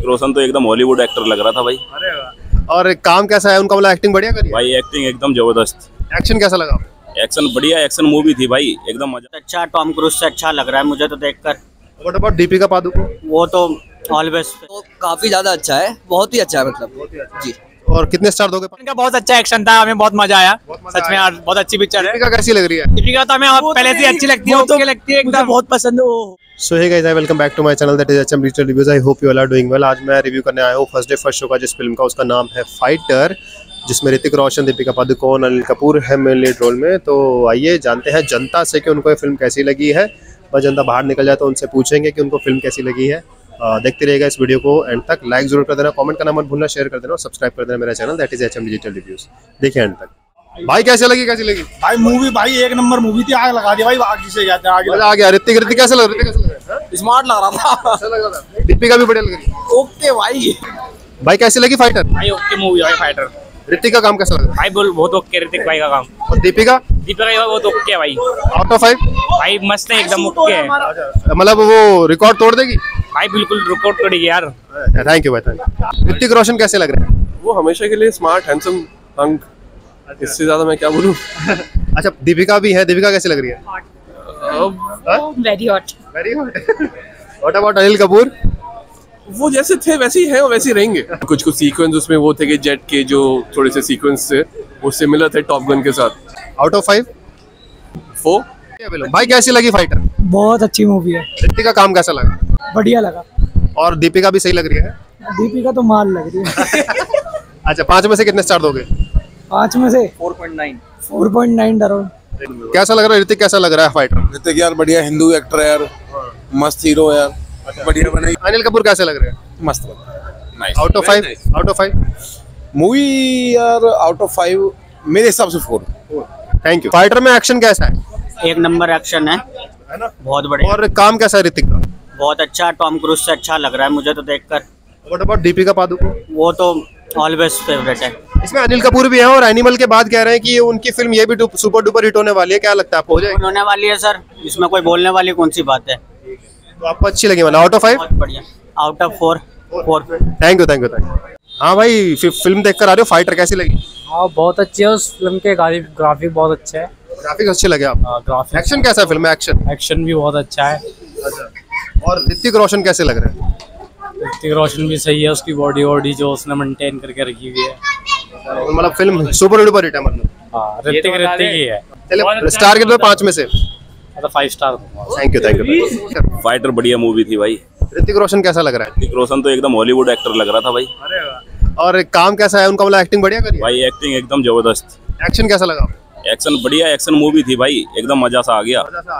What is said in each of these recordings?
ऋतिक रोशन तो एकदम Hollywood actor लग रहा था भाई। अरे वाह। और काम कैसा है उनका, मतलब एक्टिंग बढ़िया करी भाई एक्टिंग एकदम जबरदस्त। एक्शन कैसा लगा? एक्शन बढ़िया, एक्शन मूवी थी भाई, एकदम मजा। अच्छा, टॉम क्रूज से अच्छा लग रहा है मुझे तो देखकर। What about Deepika Padukone? वो तो ऑलवेज तो काफी ज्यादा अच्छा है, बहुत ही अच्छा है मतलब जी। और कितने स्टार दोगे? इनका बहुत अच्छा एक्शन था, हमें बहुत मजा आया। सच में यार बहुत अच्छी पिक्चर है। दीपिका कैसी लग रही है? दीपिका तो हमें पहले से अच्छी लगती है, ओके लगती है, एकदम बहुत पसंद है वो। So hey guys, welcome back to my channel that is HM digital reviews. I hope you all are doing well. आज मैं रिव्यू करने आया हूँ फर्स्ट डे फर्स्ट शो का, जिस फिल्म का उसका नाम है फाइटर, जिसमें ऋतिक रोशन, दीपिका पादुकोण, अनिल कपूर है मेन लीड रोल में। तो आइए जानते हैं जनता से कि उनको ये फिल्म कैसी लगी है। बस जनता बाहर निकल जाए तो उनसे पूछेंगे कि उनको फिल्म कैसी लगी है। देखते रहिएगा इस वीडियो को एंड तक। लाइक जरूर कर देना, कमेंट करना मत भूलना, शेयर कर देना और सब्सक्राइब कर देना मेरा channel that is HM digital reviews. देखिए एंड तक। भाई कैसी लगी? भाई मूवी भाई एक नंबर मूवी थी, आग लगा दिया भाई, आग जिसे कहते हैं आग आ गया। ऋतिक कैसा लग रहा है? स्मार्ट लग रहा था। अच्छा लग रहा था। दीपिका भी बढ़िया लग रही है। ओके भाई। भाई कैसी लगी फाइटर? भाई ओके मूवी भाई फाइटर। ऋतिक का काम कैसा लगा? भाई बोल बहुत ओके ऋतिक भाई का काम। और दीपिका? दीपिका का बहुत ओके है भाई। Out of 5? भाई मस्त है, एकदम ओके है। मतलब वो रिकॉर्ड तोड़ देगी भाई, बिल्कुल रिकॉर्ड तोड़ेगी यार। थैंक यू भाई, थैंक यू। ऋतिक रोशन कैसे लग रहे हैं? वो हमेशा के लिए स्मार्ट हैंडसम हंग, इससे ज्यादा मैं क्या बोलूं। अच्छा, दीपिका भी है। दीपिका कैसी लग रही है? Very hot. Very hot. What about Anil Kapoor? वो जैसे थे वैसे ही हैं और वैसे ही रहेंगे। कुछ कुछ सीक्वेंस उसमें वो थे कि जेट के जो थोड़े से सीक्वेंस थे वो सिमिलर थे टॉप गन के साथ। Out of 5? 4। भाई कैसी लगी फाइटर? बहुत अच्छी मूवी है। ऋतिक का काम कैसा लगा? बढ़िया लगा। और दीपिका भी सही लग रही है? दीपिका तो माल लग रही है। अच्छा, 5 में से कितने स्टार दोगे? 5 में से 4.9 डरो। कैसा लग रहा है ऋतिक? कैसा लग रहा है फाइटर? ऋतिक यार बढ़िया हिंदू एक्टर है यार, मस्त हीरो है यार, बढ़िया बनाई। अनिल कपूर कैसे लग रहे हैं? मस्त आउट ऑफ 5? Of of 5? मूवी यार आउट ऑफ 5 मेरे हिसाब से 4। Thank you. फाइटर में एक्शन कैसा है? एक नंबर एक्शन है ना, बहुत बढ़िया। और काम कैसा है ऋतिक का? बहुत अच्छा, टॉम क्रूज से अच्छा लग रहा है मुझे तो देखकर। What about Deepika Padukone? वो तो ऑलवेज फेवरेट है। इसमें अनिल कपूर भी है और एनिमल के बाद कह रहे हैं कि उनकी फिल्म ये भी सुपर डुपर हिट होने वाली है। क्या लगता है आपको, हो जाएगी? होने वाली है सर, इसमें कोई बोलने वाली कौन सी बात है। तो आपको अच्छी लगी? मतलब आउट ऑफ 5? बहुत बढ़िया, out of 4। Thank you, thank you, thank you. हाँ भाई, फिल्म देखकर आ रहे हो, फाइटर कैसी लगी? हाँ बहुत अच्छी है, उस फिल्म के ग्राफिक बहुत अच्छे है। ग्राफिक्स अच्छे लगे आप? ग्राफिक। एक्शन कैसा है फिल्म में? एक्शन भी बहुत अच्छा है। और ऋतिक रोशन कैसे लग रहे हैं? ऋतिक रोशन भी सही है, उसकी बॉडी जो उसने मेंटेन करके रखी हुई है। मतलब फिल्म सुपर डुपर हिट है मतलब? हाँ, ऋतिक ही है। चलिए स्टार के 5 में से? 5 star. Thank you, thank you. Fighter बढ़िया मूवी थी भाई। ऋतिक रोशन कैसा लग रहा है? ऋतिक रोशन तो एकदम हॉलीवुड एक्टर लग रहा था भाई। अरे वाह। और काम कैसा है उनका, मतलब एक्टिंग बढ़िया करी? भाई एक्टिंग एकदम जबरदस्त। एक्शन कैसा लगा? एक्शन बढ़िया, एक्शन मूवी थी भाई, एकदम मजा सा आ गया।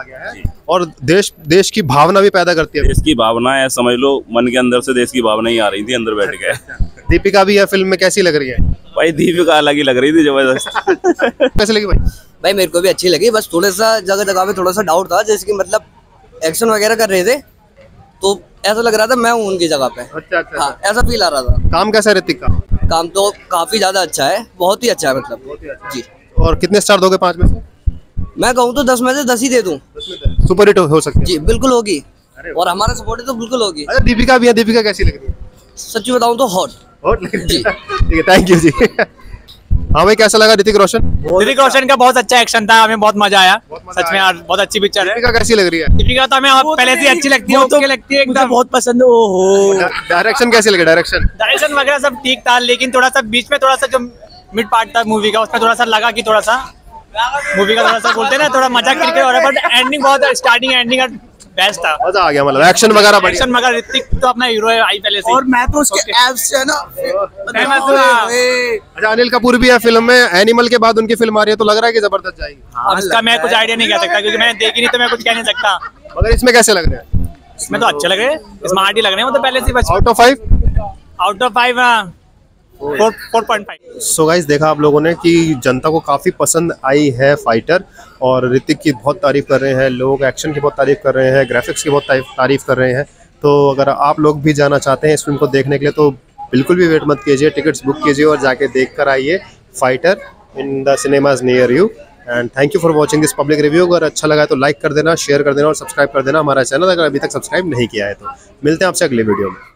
और देश की भावना भी पैदा करती है। देश की भावना है, समझ लो मन के अंदर से देश की भावना ही आ रही थी अंदर बैठ के। दीपिका भी है फिल्म में, कैसी लग रही है? भाई दीपिका अलग ही लग रही थी, जबरदस्त। कैसी लगी भाई? भाई मेरे को भी अच्छी लगी, बस थोड़ा सा जगह जगह पे थोड़ा सा डाउट था, जैसे कि मतलब एक्शन वगैरह कर रहे थे तो ऐसा लग रहा था मैं हूँ उनकी जगह पे। अच्छा। हाँ, ऐसा फील आ रहा था। काम कैसा है ऋतिक का? काम तो काफी ज्यादा अच्छा है, बहुत ही अच्छा है मतलब जी। और कितने स्टार दोगे 5 में से? मैं कहूँ तो 10 में से 10 ही दे दूँ। सुपर हिट हो सकती है जी, बिल्कुल होगी। और हमारा सपोर्ट तो बिल्कुल होगी। अच्छा, दीपिका भी है। दीपिका कैसी लग रही है? सच्ची बताऊँ तो हॉट जी। ठीक है, थैंक यू जी। हाँ भाई, कैसा लगा ऋतिक रोशन? ऋतिक रोशन का बहुत अच्छा एक्शन था, हमें बहुत मजा आया। सच में यार बहुत अच्छी पिक्चर है। दीपिका कैसी लग रही है? दीपिका तो हमें पहले से अच्छी लगती है, ओके लगती है, एकदम बहुत पसंद है। ओहो, डायरेक्शन कैसी लगी? डायरेक्शन वगैरह सब ठीक था, लेकिन थोड़ा सा बीच में थोड़ा सा जो मिड पार्ट था मूवी का, उसमें थोड़ा सा लगा कि थोड़ा सा मूवी का थोड़ा सा बोलते हैं ना, थोड़ा मजाक करके हो रहा है, बट एंडिंग बहुत, स्टार्टिंग एंडिंग बेस्ट था। मजा आ गया, मतलब एक्शन वगैरह बढ़िया। एक्शन वगैरह ऋतिक तो अपना हीरो है आई पहले से। और मैं तो उसके एब्स है ना अच्छा, अनिल कपूर भी है फिल्म में। एनिमल के बाद उनकी फिल्म आ रही है तो लग रहा है कि जबरदस्त जाएगी। अब इसका मैं कुछ आइडिया नहीं कह सकता क्योंकि मैंने देखी नहीं, तो मैं कुछ कह नहीं सकता। मगर इसमें कैसे लग रहे हैं? इसमें तो अच्छे लग रहे हैं, स्मार्ट ही लग रहे हैं, वो तो पहले से। Out of 5? Of of 5 4.5। So guys, देखा आप लोगों ने कि जनता को काफ़ी पसंद आई है फाइटर, और ऋतिक की बहुत तारीफ कर रहे हैं लोग, एक्शन की बहुत तारीफ कर रहे हैं, ग्राफिक्स की बहुत तारीफ कर रहे हैं। तो अगर आप लोग भी जाना चाहते हैं इस फिल्म को देखने के लिए तो बिल्कुल भी वेट मत कीजिए, टिकट्स बुक कीजिए और जाके देख कर आइए Fighter in the cinemas near you. And thank you for watching this public review. अगर अच्छा लगा तो लाइक कर देना, शेयर कर देना और सब्सक्राइब कर देना हमारा चैनल, अगर अभी तक सब्सक्राइब नहीं किया है तो। मिलते हैं आपसे अगले वीडियो में।